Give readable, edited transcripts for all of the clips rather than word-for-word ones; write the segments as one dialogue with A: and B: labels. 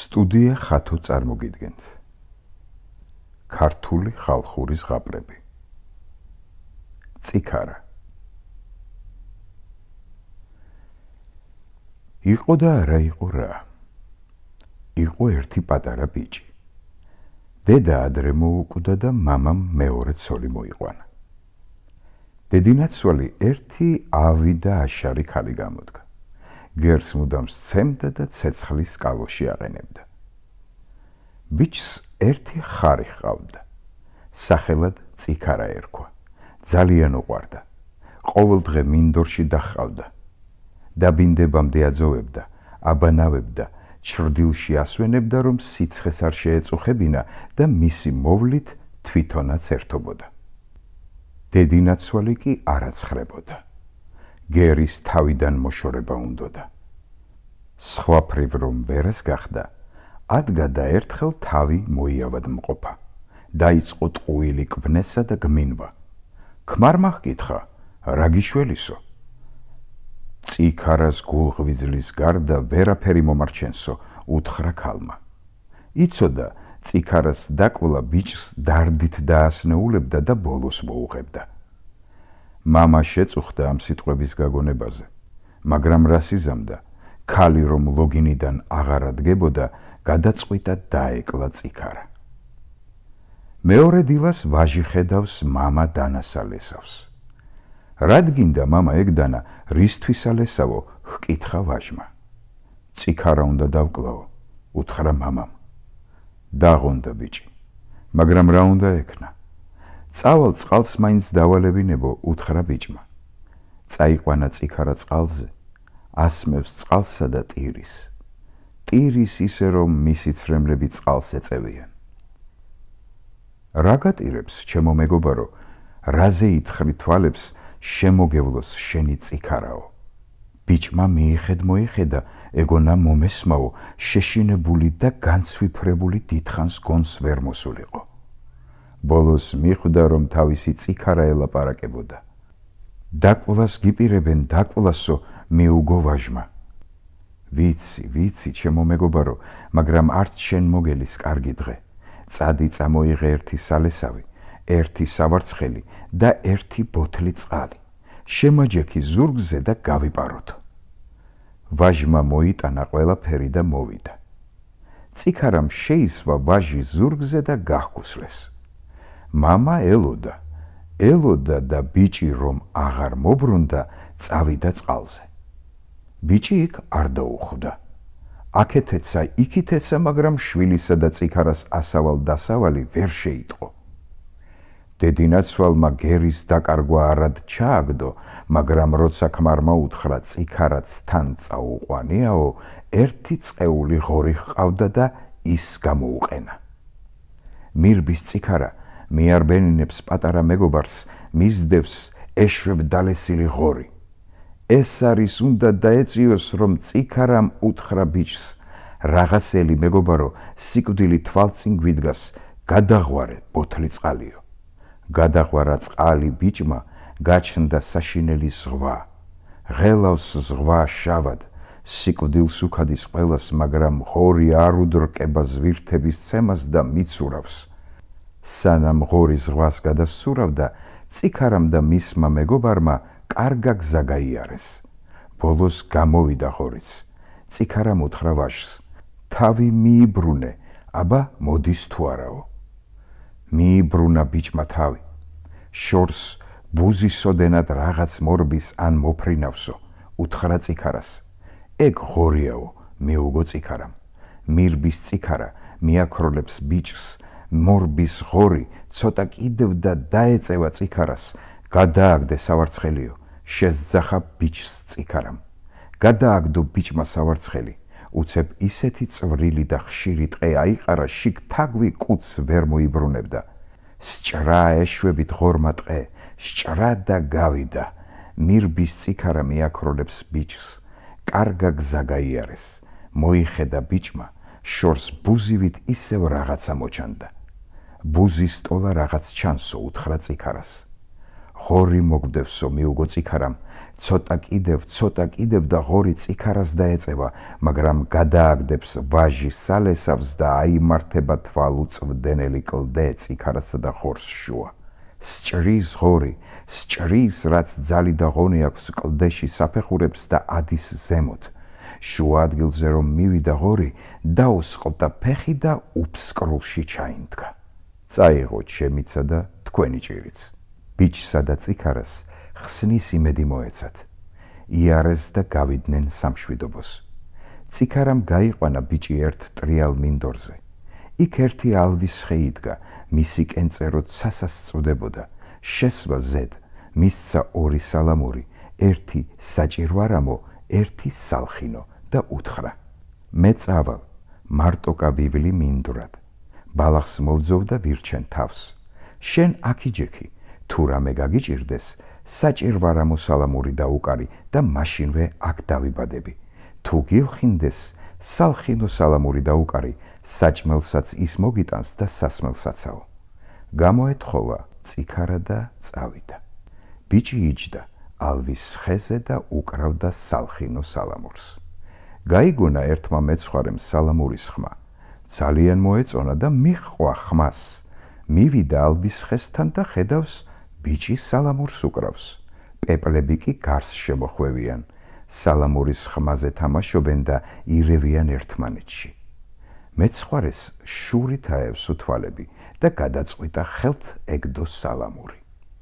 A: სტუდია KHATO წარმოგიდგენთ. ქართული ხალხური ზღაპრები. წიქარა. იყო და არა იყო რა. იყო ერთი პატარა ბიჭი. დედა ადრე მოუკვდა და მამამ მეორე ცოლი მოიყვანა. დედინაცვალი ერთი ავი და აშარი ქალი გამოდგა. გერს მუდამ სცემდა და ცეცხლის კალოში აყენებდა. ბიჭს ერთი ხარი ჰყავდა. სახელად წიქარა ერქვა. ძალიან უყვარდა. ყოველდღე მინდორში დაჰყავდა. დაბინდებამდე აძოვებდა, აბანავებდა, ჩრდილში ასვენებდა, რომ სიცხეს არ შეეწუხებინა და მისი მოვლით თვითონაც ერთობოდა. დედინაცვალი კი არ აცხრებოდა. გერის თავიდან მოშორება უნდოდა. ზღაპრებ რომ ვერას გახდა, ადგა და ერთხელ თავი მოიავადმყოფა. დაიწყო ტყუილი კვნესა და გმინვა. ქმარმა ჰკითხა, რა გიშველისო? წიქარას გულღვიძლის გარდა ვერაფერი მომარჩენსო, უთხრა ქალმა. იცოდა, წიქარას დაკვლა ბიჭს დარდით დაასნეულებდა და ბოლოს მოუღებდა. მამა შეწუხდა ამ სიტყვების გაგონებაზე, მაგრამ რას იზამდა, ქალი რომ ლოგინიდან აღარ ადგებოდა, გადაწყვიტა დაეკლა წიქარა. მეორე დილას ვაჟი ხედავს მამა დანასალესავს. რად გინდა მამა ეგდანა, რისთვის ალესავო, ჰკითხა ვაჟმა. წიქარა უნდა დავკლაო, უთხრა მამამ. დაღონდა ბიჭი, მაგრამ რა უნდა ექნა? წავალ წყალს მაინც დავალებინებო, უთხრა ბიჭმა. წაიყვანა წიქარა წყალზე, ასმევს წყალსა და ტირის. ტირის ისე რომ მისი ცრემლები წყალს ეწევიან. რა გატირებს, ჩემო მეგობარო, რაზე ითხრი თვალებს, შემოგევლოს შენი წიქარაო. ბიჭმა მიიხედა, ეგონა მომესმაო, შეშინებული და განცვიფრებული დიდხანს გონს ვერ მოსულიყო. ბოლოს მიხვდა, რომ თავისი წიქარა ელაპარაკებოდა. დაკვლას გიპირებენ, დაკვლასო, მიუგო ვაჟმა. ვიცი, ჩემო მეგობარო, მაგრამ არც შენ მოგელის კარგი დღე. წადი წამოიღე ერთი სალესავი, ერთი სავარცხელი და ერთი ბოთლი წყალი. შემაჯექი ზურგზე და გავიპაროთ. ვაჟმა მოიტანა ყველაფერი და მოვიდა. წიქარამ შეისვა ვაჟი ზურგზე და გაჰქუსლეს. მამა ელოდა და ბიჭი რომ აღარ მობრუნდა, წავიდა წყალზე. ბიჭი იქ არ დაუხვდა. აქეთეცა, იქითეცა, მაგრამ შვილისა და წიქარას ასავალ-დასავალი ვერ შეიტყო. დედინაცვალმა გერის დაკარგვა არად ჩააგდო, მაგრამ როცა ქმარმა უთხრა წიქარაც თან წაუყვანიაო, ერთი წყეული ღორი ჰყავდა და ის გამოუყენა. მირბის წიქარა მიარბენინებს პატარა მეგობარს, მისდევს ეშვებდალესილი ღორი. ეს არის უნდა დაეწიოს, რომ წიქარამ უთხრა ბიჭს, რაღაცელი მეგობარო, სიკვდილი თვალწინ გვიდგას, გადაღვარე ბოთლი წყალიო. გადაღვარა წყალი ბიჭმა, გაჩნდა საშინელი ზღვა. ღელავს ზღვა შავად, სიკვდილს უქადის ყველას, მაგრამ ღორი არ უდრკება ზვირთების ცემას და მიცურავს. სანამ ღორი ზღვას გადასურავდა, წიქარამ და მისმა მეგობარმა კარგა გზა გაიარეს. ბოლოს გამოვიდა ღორიც. წიქარამ უთხრა ვაჟს, თავი მიიბრუნე, აბა მოდის თუ არაო. მიიბრუნა ბიჭმა თავი. შორს ბუზისოდენად რაღაც მორბის ან მოფრინავსო, უთხრა წიქარას. ეგ ღორიაო, მიუგო წიქარამ. მირბის წიქარა მიაქროლებს ბიჭს, მორბის ღორი ცოტა კიდევ და დაეწევა წიქარას. გადააგდე სავარცხელიო, შესძახა ბიჭს წიქარამ. გადააგდო ბიჭმა სავარცხელი, უცებ ისეთი წვრილი და ხშირი ტყე აიყარა, შიგ თაგვი კუც ვერ მოიბრუნებდა. სჭრა ეშვებით ღორმა ტყე, სჭრა და გავიდა. მირბის წიქარა მიაქროლებს ბიჭს, კარგა გზა გაიარეს. მოიხედა ბიჭმა, შორს ბუზივით ისევ რაღაცა მოჩანდა. ბუზის ტოლა რაღაც ჩანსო, უთხრა წიქარას. ღორი მოგდევსო, მიუგო წიქარამ, ცოტა კიდევ და ღორი წიქარას დაეწევა, მაგრამ გადააგდებს ვაჟი სალესავს და აიმართება თვალუწვდენელი კლდე წიქარასა და ღორს შუა. სჭრის ღორი, სჭრის, რაც ძალი და ღონი აქვს კლდეში საფეხურებს და ადის ზემოთ. შუა ადგილზე რომ მივიდა ღორი, დაუსყლდა ფეხი და უფსკრულში ჩაინდგა. წაიღოთ შემიცა და თქვენი ჭირიც. ბიჭსა და წიქარას ხსნის იმედი მოეცათ. იარეს და გავიდნენ სამშვიდობოს. წიქარამ გაიყვანა ბიჭი ერთ ტრიალ მინდორზე. იქ ერთი ალვის ხე იდგა, მისი კენწერო ცასას წვდებოდა. შესვა ზედ, მისცა ორი სალამური, ერთი საჭირვარამო, ერთი სალხინო და უთხრა: მე წავალ, მარტოკა ვივლი მინდვრად. ბალახს მოვძოვ და ვირჩენ თავს. შენ აქ იჯექი, თუ რამე გაგიჭირდეს, საჭირვარამო სალამური დაუკარი და მაშინვე აქ დავიბადები. თუ გილხინდეს, სალხინო სალამური დაუკარი, საჭმელსაც ის მოგიტანს და სასმელსაცაო. გამოეთხოვა წიქარა და წავიდა. ბიჭი იჯდა ალვის ხეზე და უკრავდა სალხინო სალამურს. გაიგონა ერთმა მეცხვარემ სალამურის ხმა. ძალიან მოეწონა და მიჰყვა ხმას. მივიდა ალვის ხესთან და ხედავს, ბიჭი სალამურს უკრავს. პეპლები კი გარს შემოხვევიან. სალამურის ხმაზე თამაშობენ და ირევიან ერთმანეთში. მეცხვარეს შურით აევს უთვალები და გადაწყვიტა ხელთ ეგდო სალამური.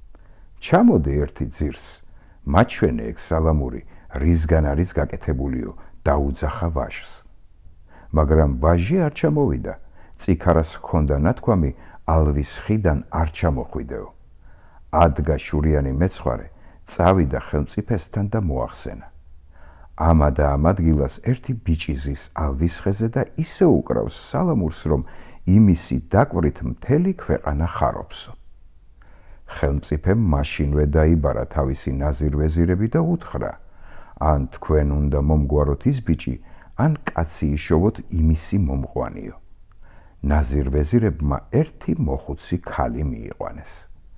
A: ჩამოდი ერთი ძირს, მაჩვენე ეგ სალამური, რისგან არის გაკეთებულიო, დაუძახა ვაჟს. მაგრამ ვაჟი არ ჩამოვიდა. წიქარას ჰქონდა ნათქვამი, ალვის ხიდან არ ჩამოხვიდეო. ადგა შურიანი მეცხვარე, წავიდა ხელმწიფესთან და მოახსენა. ამა და ამ ადგილას ერთი ბიჭი ზის ალვის ხეზე და ისე უკრავს სალამურს, რომ იმისი დაკვრით მთელი ქვეყანა ხარობსო. ხელმწიფემ მაშინვე დაიბარა თავისი ნაზირვეზირები და უთხრა: ან თქვენ უნდა მომგვაროთ ის ბიჭი, ან კაცი იშოვოთ იმისი მომყვანიო. ნაზირვეზირებმა ერთი მოხუცი ქალი მიიყვანეს.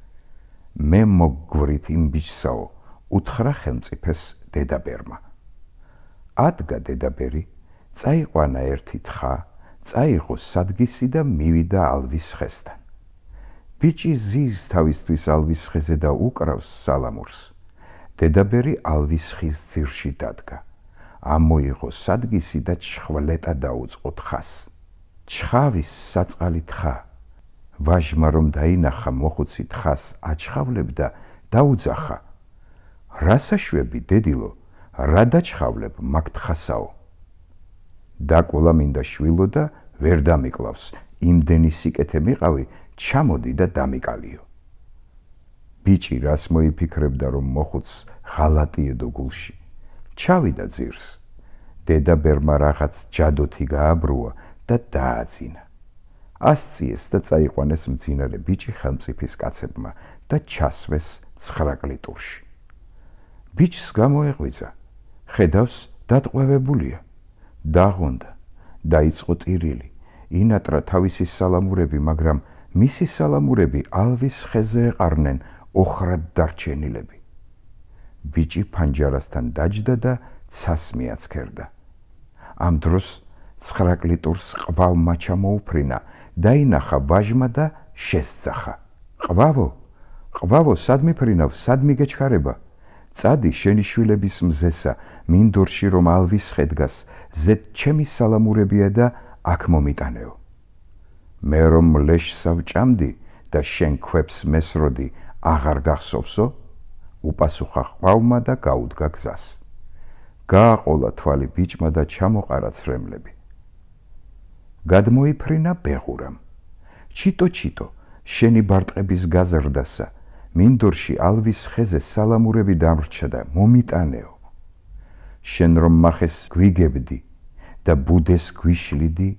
A: მე მოგგვრით იმ ბიჭსაო, უთხრა ხელმწიფეს დედაბერმა. ადგა დედაბერი, წაიყვანა ერთი თხა, წაიღო სადგისი და მივიდა ალვის ხესთან. ბიჭი ზის თავისთვის ალვის ხეზე და უკრავს სალამურს. დედაბერი ალვის ხის ძირში დადგა. ამოიღო სადგისი და ჩხვლეტა დაუწყო თხას. ჩხავის საწყალი თხა. ვაჟმა რომ დაინახა მოხუცი თხას აჩხავლებდა, დაუძახა: რა საშვები დედილო, რა დაჩხავლებ მაგ თხასაო? დაკულა მინდა შვილო და ვერ დამიკლავს, იმდენი სიკეთე მიყავი, ჩამოდი და დამიკალიო. ბიჭი რას მოიფიქრებდა, რომ მოხუცს ღალატიედო გულში. ჩავიდა ძირს. დედაბერმა რაღაც ჯადოთი გააბრუა და დააძინა. ასწიეს და წაიყვანეს მძინარე ბიჭი ხელმწიფის კაცებმა და ჩასვეს 9 კლიტურში. ბიჭს გამოეღვიძა, ხედავს დატყვევებულია. დაღონდა, დაიწყო ტირილი, ინატრა თავისი სალამურები, მაგრამ მისი სალამურები ალვის ხეზე ეყარნენ ოხრად დარჩენილები. ბიჭი ფანჯარასთან დაჯდა და ცას მიაცქერდა. ამ დროს 9 კლიტურს ყვალმა ჩამოუფრინა, დაინახა ვაჟმა და შესძახა: ყვავო, სად მიფრინავ, სად მიგეჩქარება? წადი შენი შვილების მზესა, მინდორში რომ ალვის ხე დგას, ზედ ჩემი სალამურებია და აქ მომიტანეო. მე რომ ლეშსა ვჭამდი და შენ ქვებს მესროდი, აღარ გახსოვსო? უპასუხა ყვავმა და გაუდგა გზას. გააყოლა თვალი ბიჭმა და ჩამოყარა ცრემლები. გადმოიფრინა ბეღურამ: ჩიტო, შენი ბარტყების გაზრდასა, მინდორში ალვის ხეზე სალამურები დამრჩა და მომიტანეო. შენ რომ მახეს გვიგებდი და ბუდეს გვიშლიდი,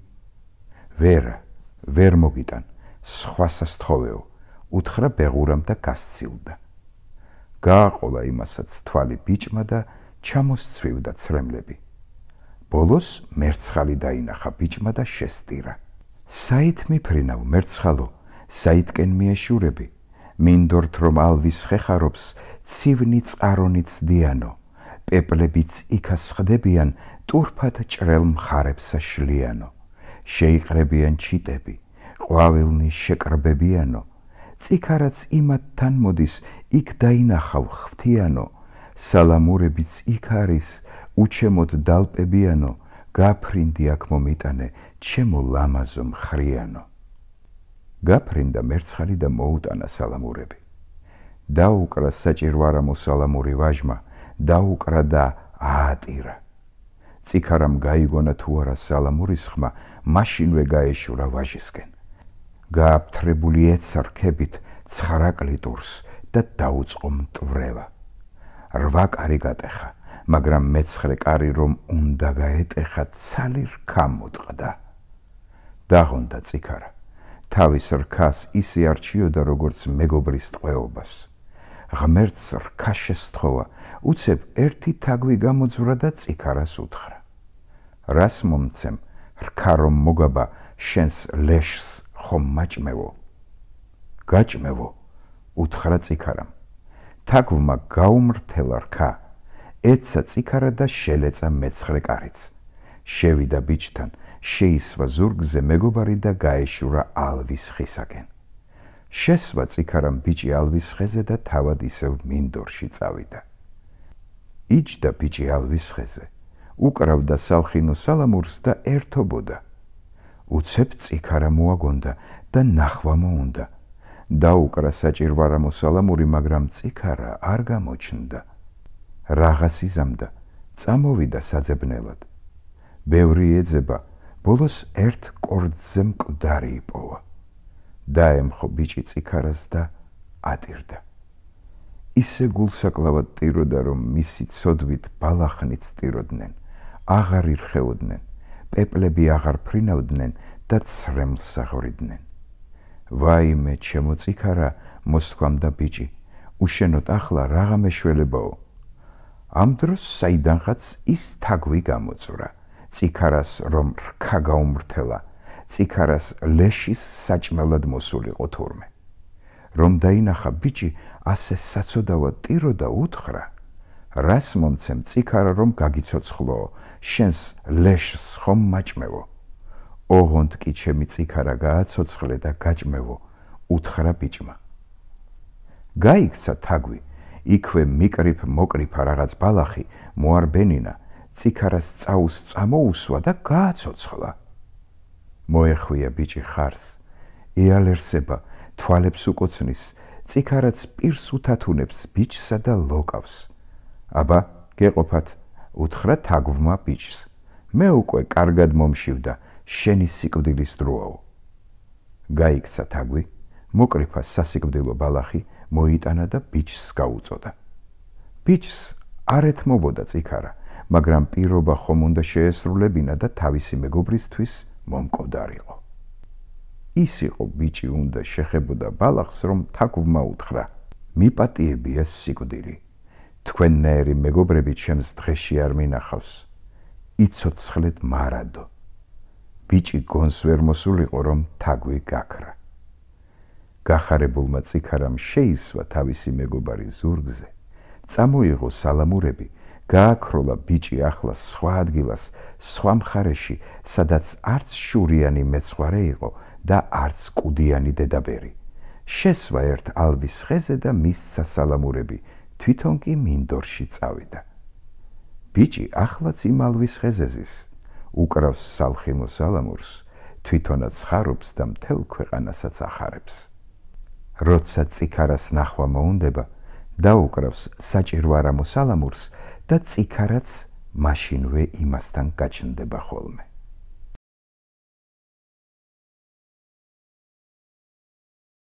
A: ვერ მოგიტან, სხვასა სთხოვეო, უთხრა ბეღურამ და გასცილდა. გააყოლა იმასაც თვალი ბიჭმა და ჩამოსცვივდა ცრემლები. ბოლოს მერცხალი დაინახა ბიჭმა და შესტირა. საით მიფრინავ, მერცხალო, საითკენ მიეშურები? მინდორთ რომ ალვის ხეხარობს ცივნი წყარონიც დიანო პეპლებიც იქას ხდებიან ტურფად ჭრელ მხარებსა შლიანო შეიყრებიან ჩიტები ყვავილნი შეკრბებიანო წიქარაც იმათთან მოდის იქ დაინახავ ღვთიანო სალამურებიც იქ არის უჩემოდ დალპებიანო გაფრინდი აქ მომიტანე ჩემო ლამაზო მხრიანო გაფრინდა მერცხალი და მოუტანა სალამურები დაუკრა საჭირვარამო სალამური ვაჟმა დაუკრა და აატირა წიქარამ გაიგონა თუ არა სალამურის ხმა მაშინვე გაეშურა ვაჟისკენ გააფთრებული ეცა რქებით 9 კლიტურს და დაუწყო მტვრევა 8 კარი გატეხა მაგრამ მე-9 კარი რომ უნდა გაეტეხა ცალი რქა მოტყდა დაღონდა წიქარა თავის რქას ისე არჩიოდა როგორც მეგობრის ტყვეობას ღმერთს რქა შესთხოვა უცებ ერთი თაგვი გამოძვრა და წიქარას უთხრა რას მომცემ რქა რომ მოგაბა შენს ლეშს ხომ მაჭმევო გაჭმევო უთხრა წიქარამ თაგვმა გაუმრთელა რქა ეცა წიქარა და შელეცა მე-9 კარიც შევიდა ბიჭთან შეისვა ზურგზე მეგობარი და გაეშურა ალვის ხისაკენ შესვა წიქარამ ბიჭი ალვის ხეზე და თავად ისევ მინდორში წავიდა იჯდა ბიჭი ალვის ხეზე უკრავდა სალხინო სალამურს და ერთობოდა უცებ წიქარა მოაგონდა და ნახვა მოუნდა დაუკრა საჭირვარამო სალამური მაგრამ წიქარა არ გამოჩნდა რაღაც იზამდა წამოვიდა საძებნელად ბევრი ეძება ბოლოს ერთ კორძზე მკვდარი იპოვა დაემხო ბიჭი წიქარას და ატირდა ისე გულსაკლავად ტიროდა რომ მისი ცოდვით ბალახნიც ტიროდნენ აღარ ირხეოდნენ პეპლები აღარ ფრინავდნენ და ცრემლს აღვრიდნენ ვაიმე ჩემო წიქარა მოსთქვამდა ბიჭი უშენოდ ახლა რაღა მეშველებაო ამ დროს საიდანღაც ის თაგვი გამოწვრა წიქარას რომ რქა გაუმრთელა წიქარას ლეშის საჭმელად მოსულიყო თურმე რომ დაინახა ბიჭი ასე საცოდავად ტიროდა უთხრა რას მომცემ წიქარა რომ გაგიცოცხლო შენს ლეშს ხომ მაჭმევო ოღონდ კი ჩემი წიქარა გააცოცხლე და გაჭმევო უთხრა ბიჭმა გაიქცა თაგვი იქვე მიკრიფ მოკრიფა რაღაც ბალახი მოარბენინა წიქარას წაუს წამოუსვა და გააცოცხლა მოეხვია ბიჭი ხარს ეალერსება თვალებს უკოცნის წიქარაც პირს უთათუნებს ბიჭსა და ლოკავს აბა გეყოფათ უთხრა თაგვმა ბიჭს მე უკვე კარგად მომშივდა შენი სიკვდილის დროაო გაიქცა თაგვი მოკრიფა სასიკვდილო ბალახი მოიტანა და ბიჭს გაუწოდა ბიჭს არ ეთმობოდა წიქარა მაგრამ პირობა ხომ უნდა შეესრულებინა და თავისი მეგობრისთვის მომკვდარიყო ის იყო ბიჭი უნდა შეხებოდა ბალახს რომ თაგვმა უთხრა მიპატიებია სიკვდილი თქვენნაირი მეგობრები ჩემს დღეში არ მინახავს იცოცხლეთ მარადო ბიჭი გონს ვერ მოსულიყო რომ თაგვი გაქრა გახარებულმა წიქარამ შეისვა თავისი მეგობარი ზურგზე წამოიღო სალამურები გააქროლა ბიჭი ახლა სხვა ადგილას სხვა მხარეში სადაც არც შურიანი მეცხვარე იყო და არც კუდიანი დედაბერი შესვა ერთ ალვის ხეზე და მისცა სალამურები თვითონ კი მინდორში წავიდა ბიჭი ახლაც იმ ალვის ხეზეზის უკრავს სალხინო სალამურს თვითონაც ხარობს და მთელ ქვეყანასაც ახარებს როცა წიქარას ნახვა მოუნდება დაუკრავს საჭირვარამო სალამურს და წიქარაც მაშინვე იმასთან გაჩნდება ხოლმე